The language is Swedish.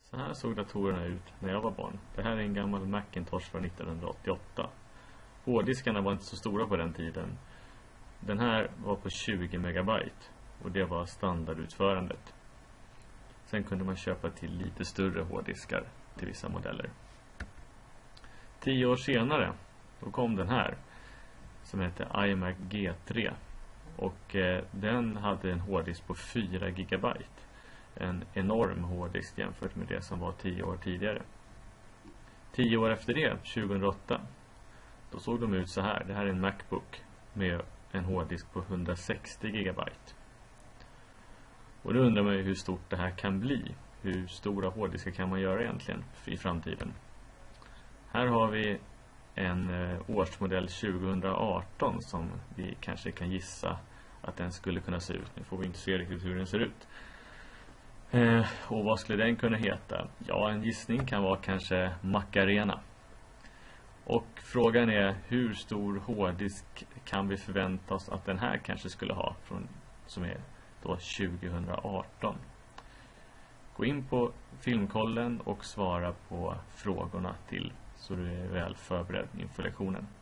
Så här såg datorerna ut när jag var barn. Det här är en gammal Macintosh från 1988. Hårddiskarna var inte så stora på den tiden. Den här var på 20 megabyte och det var standardutförandet. Sen kunde man köpa till lite större hårddiskar till vissa modeller. 10 år senare då kom den här som heter iMac G3 och den hade en hårddisk på 4 gigabyte. En enorm hårddisk jämfört med det som var 10 år tidigare. 10 år efter det, 2008, då såg de ut så här. Det här är en Macbook med en hårddisk på 160 gigabyte. Och då undrar man ju hur stort det här kan bli. Hur stora hårddiskar kan man göra egentligen i framtiden? Här har vi en årsmodell 2018 som vi kanske kan gissa att den skulle kunna se ut. Nu får vi inte se riktigt hur den ser ut. Och vad skulle den kunna heta? Ja, en gissning kan vara kanske Macarena. Och frågan är hur stor hårddisk kan vi förvänta oss att den här kanske skulle ha som är då 2018. Gå in på Filmkollen och svara på frågorna till så du är väl förberedd inför lektionen.